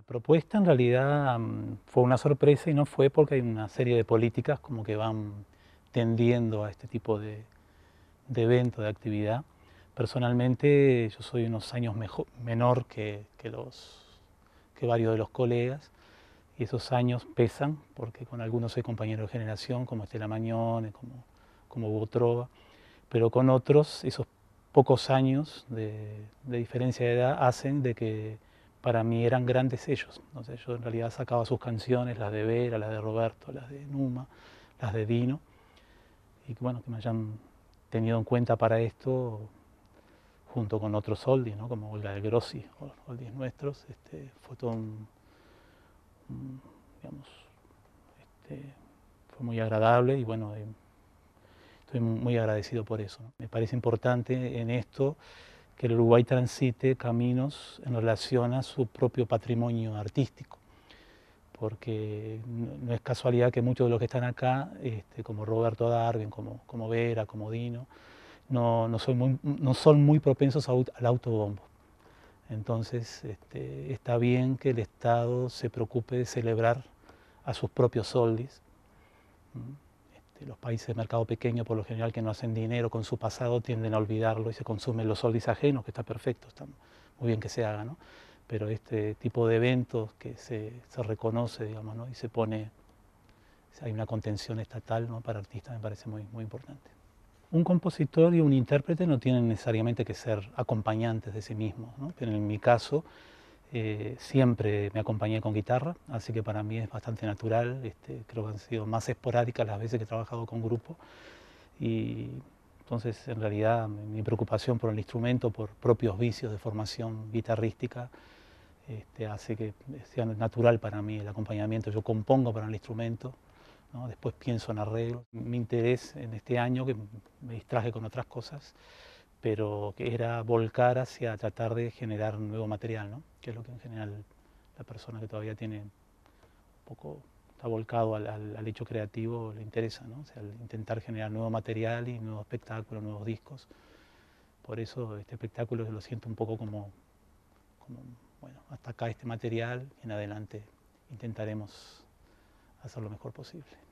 La propuesta en realidad fue una sorpresa y no fue porque hay una serie de políticas como que van tendiendo a este tipo de evento, de actividad. Personalmente yo soy unos años menor que varios de los colegas y esos años pesan porque con algunos soy compañero de generación como Estela Mañone, como Botrova, pero con otros esos pocos años de diferencia de edad hacen de que para mí eran grandes ellos. Entonces yo en realidad sacaba sus canciones, las de Vera, las de Roberto, las de Numa, las de Dino, y bueno, que me hayan tenido en cuenta para esto junto con otros oldies, ¿no? Como Olga de Grossi, oldies nuestros, fue todo digamos, fue muy agradable y bueno, estoy muy agradecido por eso, ¿no? Me parece importante en esto que el Uruguay transite caminos en relación a su propio patrimonio artístico, porque no es casualidad que muchos de los que están acá, como Roberto Darwin, como Vera, como Dino, no son muy propensos al autobombo. Entonces está bien que el Estado se preocupe de celebrar a sus propios oldies. Los países de mercado pequeño, por lo general, que no hacen dinero con su pasado, tienden a olvidarlo y se consumen los oldies ajenos, que está perfecto, está muy bien que se haga, ¿no? Pero este tipo de eventos que se reconoce, digamos, ¿no? Y se pone, hay una contención estatal, ¿no? Para artistas me parece muy importante. Un compositor y un intérprete no tienen necesariamente que ser acompañantes de sí mismos, ¿no? Pero en mi caso siempre me acompañé con guitarra, así que para mí es bastante natural. Creo que han sido más esporádicas las veces que he trabajado con grupo y entonces en realidad mi preocupación por el instrumento, por propios vicios de formación guitarrística, hace que sea natural para mí el acompañamiento. Yo compongo para el instrumento, ¿no? Después pienso en arreglos. Mi interés en este año, que me distraje con otras cosas, pero que era volcar hacia tratar de generar nuevo material, ¿no? Que es lo que en general la persona que todavía tiene un poco, está volcado al hecho creativo le interesa, ¿no? O sea, intentar generar nuevo material y nuevos espectáculos, nuevos discos. Por eso este espectáculo lo siento un poco bueno, hasta acá este material y en adelante intentaremos hacer lo mejor posible.